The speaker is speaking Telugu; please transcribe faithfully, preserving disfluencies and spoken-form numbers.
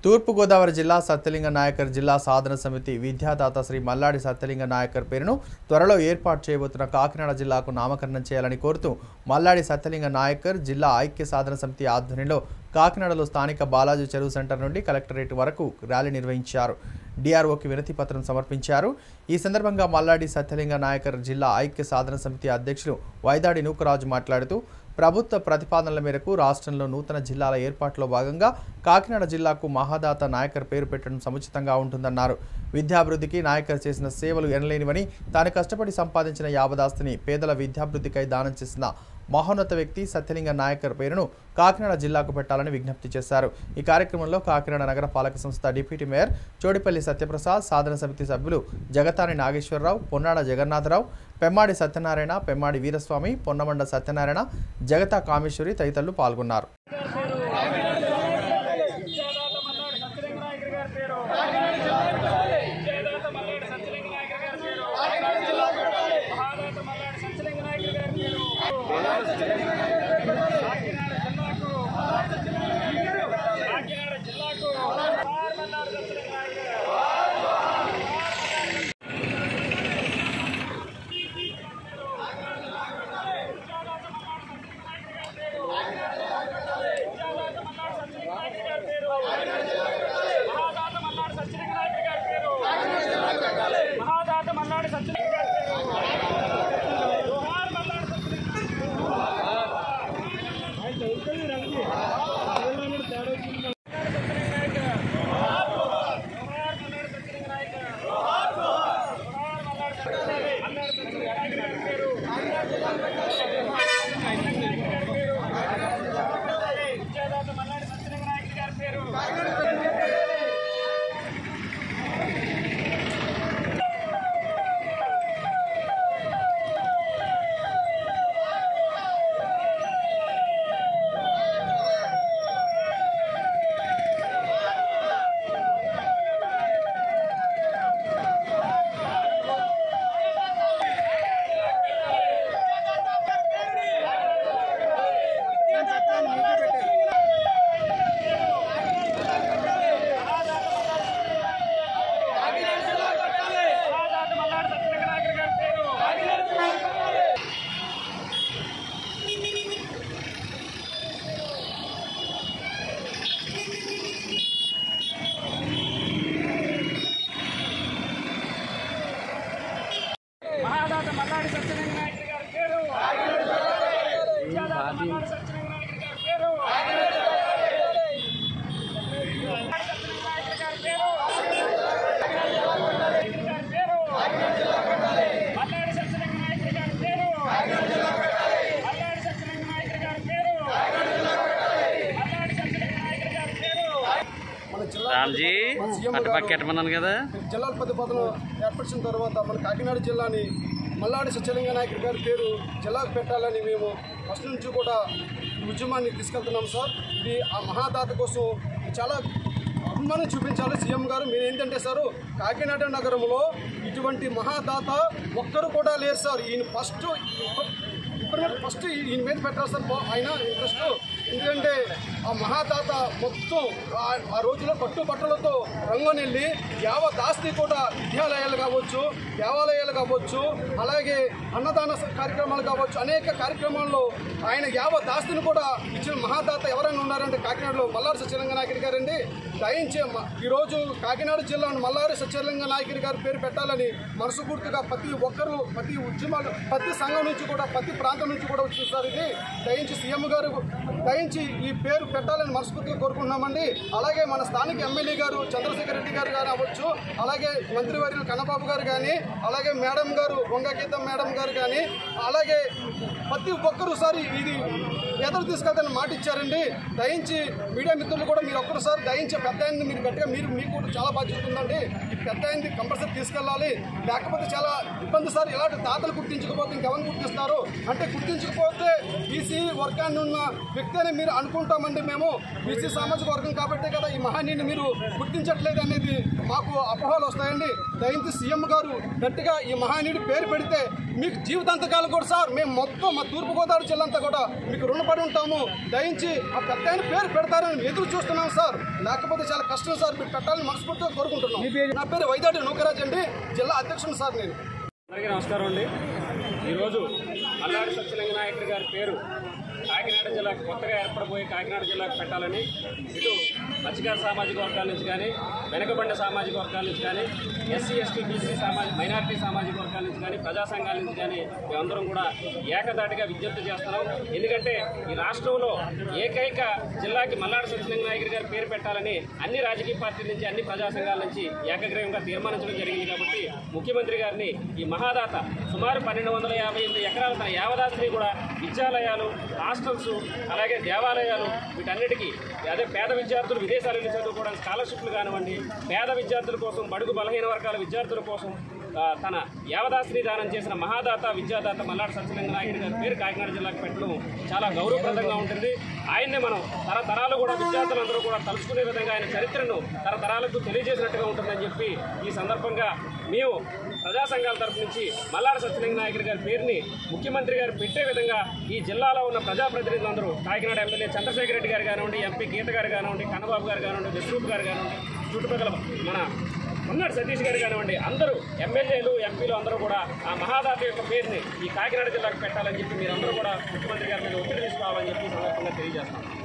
తూర్పు గోదావరి జిల్లా సత్యలింగ నాయకర్ జిల్లా సాధన సమితి విద్యాదాత శ్రీ మల్లాడి సత్యలింగ నాయకర్ పేరును త్వరలో ఏర్పాటు చేయబోతున్న కాకినాడ జిల్లాకు నామకరణం చేయాలని కోరుతూ మల్లాడి సత్యలింగ నాయకర్ జిల్లా ఐక్య సాధన సమితి ఆధ్వర్యంలో కాకినాడలో స్థానిక బాలాజీ చెరువు సెంటర్ నుండి కలెక్టరేట్ వరకు ర్యాలీ నిర్వహించారు. డిఆర్ఓకి వినతి పత్రం సమర్పించారు. ఈ సందర్భంగా మల్లాడి సత్యలింగ నాయకర్ జిల్లా ఐక్య సాధన సమితి అధ్యక్షులు వైదాడి నూకరాజు మాట్లాడుతూ ప్రభుత్వ ప్రతిపాదనల మేరకు రాష్ట్రంలో నూతన జిల్లాల ఏర్పాటులో భాగంగా కాకినాడ జిల్లాకు మహాదాత నాయకర్ పేరు పెట్టడం సముచితంగా ఉంటుందన్నారు. విద్యాభివృద్ధికి నాయకర్ చేసిన సేవలు ఎనలేనివని, తాను కష్టపడి సంపాదించిన యావదాస్తిని పేదల విద్యాభివృద్ధికై దానం చేసిన మహోన్నత వ్యక్తి సత్యలింగ నాయకర్ పేరును కాకినాడ జిల్లాకు పెట్టాలని విజ్ఞప్తి చేశారు. ఈ కార్యక్రమంలో కాకినాడ నగర పాలక సంస్థ డిప్యూటీ మేయర్ చోడిపల్లి సత్యప్రసాద్, సాధన సమితి సభ్యులు జగతాని నాగేశ్వరరావు, పొన్నాడ జగన్నాథరావు, పెమ్మాడి సత్యనారాయణ, పెమ్మాడి వీరస్వామి, పొన్నమండ సత్యనారాయణ, జగతా కామేశ్వరి తదితరులు పాల్గొన్నారు. మల్లాడి సత్యలింగ నాయకర్ గారి పేరు మల్లాడి సత్యలింగ నాయకర్ గారి పేరు నాయకర్ గారి పేరు మల్లాడి సత్యలింగ నాయకర్ గారి పేరు మల్లాడి సత్యలింగ నాయకర్ గారి పేరు మల్లాడి సత్యలింగ నాయకర్ గారి పేరు రామ్జీ అటుపక్కెట్టమన్నాను కదా. జిల్లాల ప్రతిపాదన ఏర్పరిచిన తర్వాత మన కాకినాడ జిల్లాని మల్లాడి సత్యలింగ నాయకర్ గారి పేరు జిల్లాకు పెట్టాలని మేము ఫస్ట్ నుంచి కూడా ఈ ఉద్యమాన్ని తీసుకెళ్తున్నాం సార్. ఇది ఆ మహాదాత కోసం చాలా అభిమానం చూపించాలి సీఎం గారు. మీరు ఏంటంటే సార్, కాకినాడ నగరంలో ఇటువంటి మహాదాత ఒక్కరు కూడా లేరు సార్. ఈయన ఫస్ట్ ఇప్పుడు ఫస్ట్ ఈయన మీద పెట్టారు సార్ ఆయన ఇంట్రెస్ట్. ఎందుకంటే ఆ మహాదాత మొత్తం ఆ రోజులో కట్టుబట్టలతో రంగనెళ్ళి యావత్ ఆస్తి కూడా విద్యాలయాలు కావచ్చు, దేవాలయాలు కావచ్చు, అలాగే అన్నదాన కార్యక్రమాలు కావచ్చు, అనేక కార్యక్రమాల్లో ఆయన యావత్ ఆస్తిని కూడా ఇచ్చిన మహాదాత ఎవరైనా ఉన్నారంటే కాకినాడలో మల్లాడి సత్యలింగ నాయకర్ గారండి. దయించే ఈరోజు కాకినాడ జిల్లాను మల్లాడి సత్యలింగ నాయకర్ గారి పేరు పెట్టాలని మనస్ఫూర్తిగా ప్రతి ఒక్కరూ, ప్రతి ఉద్యమాలు, ప్రతి సంఘం నుంచి కూడా, ప్రతి ప్రాంతం నుంచి కూడా వచ్చింది సార్. ఇది దయించి సీఎం గారు దయించి ఈ పేరు పెట్టాలని మనస్ఫూర్తిగా కోరుకుంటున్నామండి. అలాగే మన స్థానిక ఎమ్మెల్యే గారు చంద్రశేఖర్ రెడ్డి గారు కానీ అవ్వచ్చు, అలాగే మంత్రివర్యులు కన్నబాబు గారు కానీ, అలాగే మేడం గారు వంగగీతం మేడం గారు కానీ, అలాగే ప్రతి ఒక్కరూ సారి ఇది ఎదురు తీసుకెళ్తానని మాట ఇచ్చారండి. దయించి మీడియా మిత్రులు కూడా మీరు ఒక్కరుసారి దయించి పెద్ద అయింది మీరు గట్టిగా మీరు మీకు కూడా చాలా బాధ్యత ఉందండి. ఈ పెద్ద అయింది కంపల్సరీ తీసుకెళ్ళాలి. లేకపోతే చాలా ఇబ్బంది సార్. ఇలాంటి దాతలు గుర్తించకపోతే ఇంకెవరిని గుర్తిస్తారు అంటే గుర్తించకపోతే బీసీ వర్గాన్ని ఉన్న వ్యక్తి పెడితేనే మీరు అనుకుంటామండి. మేము బీసీ సామాజిక వర్గం కాబట్టే కదా ఈ మహానీయుని మీరు గుర్తించట్లేదు అనేది మాకు అపోహలు వస్తాయండి. దయించి సీఎం గారు గట్టిగా ఈ మహానీయుడి పేరు పెడితే మీకు జీవితాంతకాలం కూడా సార్ మేము మొత్తం మా తూర్పుగోదావరి జిల్లా అంతా కూడా మీకు రుణపడి ఉంటాము. దయించి ఆ పెద్ద ఆయన పేరు పెడతారని ఎదురు చూస్తున్నాం సార్. లేకపోతే చాలా కష్టం సార్. మీరు పెట్టాలని మనస్ఫూర్తిగా కోరుకుంటున్నాం. నా పేరు వైదాటి నూకరాజ్ అండి, జిల్లా అధ్యక్షుడు సార్ నేను. అందరికీ నమస్కారం అండి. ఈరోజు మల్లాడి సత్యలింగ నాయకుడి గారి పేరు కాకినాడ జిల్లాకు కొత్తగా ఏర్పడబోయే కాకినాడ జిల్లాకు పెట్టాలని ఇటు మత్స్యకార సామాజిక వర్గాల నుంచి కానీ, వెనుకబడిన సామాజిక వర్గాల నుంచి కానీ, ఎస్సీ ఎస్టీ బీసీ సామాజిక మైనారిటీ సామాజిక వర్గాల నుంచి కానీ, ప్రజా సంఘాల నుంచి కానీ మేమందరం కూడా ఏకదాటిగా విజ్ఞప్తి చేస్తున్నాం. ఎందుకంటే ఈ రాష్ట్రంలో ఏకైక జిల్లాకి మల్లాడి సత్యలింగ నాయకుడి గారి పేరు పెట్టాలని అన్ని రాజకీయ పార్టీల నుంచి, అన్ని ప్రజా సంఘాల నుంచి ఏకగ్రీవంగా తీర్మానించడం జరిగింది. కాబట్టి ముఖ్యమంత్రి గారిని ఈ మహాదాత సుమారు పన్నెండు వందల యాభై ఎనిమిది ఎకరాల తన యావదాస్తిని కూడా విద్యాలయాలు, హాస్టల్స్, అలాగే దేవాలయాలు వీటన్నిటికీ అదే పేద విద్యార్థులు విదేశాలు వెళ్ళి చదువుకోవడానికి స్కాలర్షిప్లు కానివ్వండి, పేద విద్యార్థుల కోసం, బడుగు బలహీన వర్గాల విద్యార్థుల కోసం తన యావదాస్తిని దానం చేసిన మహాదాత విద్యాదాత మల్లాడి సత్యలింగ నాయకుడి గారి పేరు కాకినాడ జిల్లాకు పెట్టడం చాలా గౌరవప్రదంగా ఉంటుంది. ఆయన్నే మనం తరతరాలు కూడా విద్యార్థులందరూ కూడా తలుచుకునే విధంగా ఆయన చరిత్రను తరతరాలకు తెలియజేసినట్టుగా ఉంటుందని చెప్పి ఈ సందర్భంగా మేము ప్రజా సంఘాల తరఫు నుంచి మల్లాడి సత్యలింగ నాయకుడి గారి పేరుని ముఖ్యమంత్రి గారు పెట్టే విధంగా ఈ జిల్లాలో ఉన్న ప్రజాప్రతినిధులందరూ కాకినాడ ఎమ్మెల్యే చంద్రశేఖర్ రెడ్డి గారు కానివ్వండి, ఎంపీ గీత గారు కానివ్వండి, కన్నబాబు గారు కానివ్వండి, విశ్వరూప్ గారు కానివ్వండి, చుట్టుపక్కల మన మన్నాడు సతీష్ గారు కానివ్వండి, అందరూ ఎమ్మెల్యేలు ఎంపీలు అందరూ కూడా ఆ మహాదాత యొక్క పేరుని ఈ కాకినాడ జిల్లాకు పెట్టాలని చెప్పి మీరందరూ కూడా ముఖ్యమంత్రి గారి మీద ఒత్తిడి తీసుకోవాలని చెప్పి సందర్భంగా తెలియజేస్తాం.